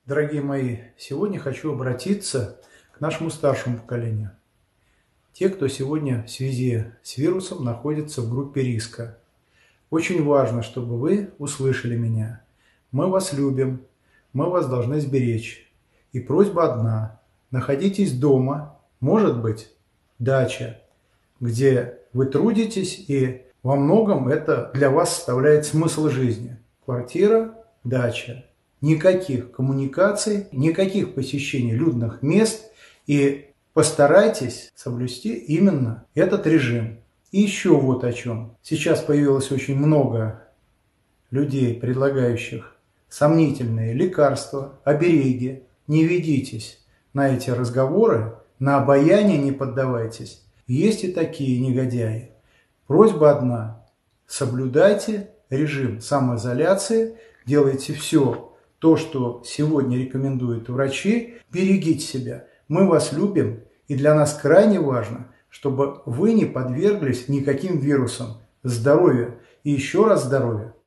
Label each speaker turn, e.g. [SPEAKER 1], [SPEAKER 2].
[SPEAKER 1] Дорогие мои, сегодня хочу обратиться к нашему старшему поколению. Те, кто сегодня в связи с вирусом находится в группе риска. Очень важно, чтобы вы услышали меня. Мы вас любим, мы вас должны сберечь. И просьба одна. Находитесь дома, может быть, дача, где вы трудитесь, и во многом это для вас составляет смысл жизни. Квартира, дача. Никаких коммуникаций, никаких посещений людных мест, и постарайтесь соблюсти именно этот режим. И еще вот о чем. Сейчас появилось очень много людей, предлагающих сомнительные лекарства, обереги. Не ведитесь на эти разговоры, на обаяние не поддавайтесь. Есть и такие негодяи. Просьба одна. Соблюдайте режим самоизоляции, делайте все то, что сегодня рекомендуют врачи. Берегите себя. Мы вас любим, и для нас крайне важно, чтобы вы не подверглись никаким вирусам. Здоровья и еще раз здоровья.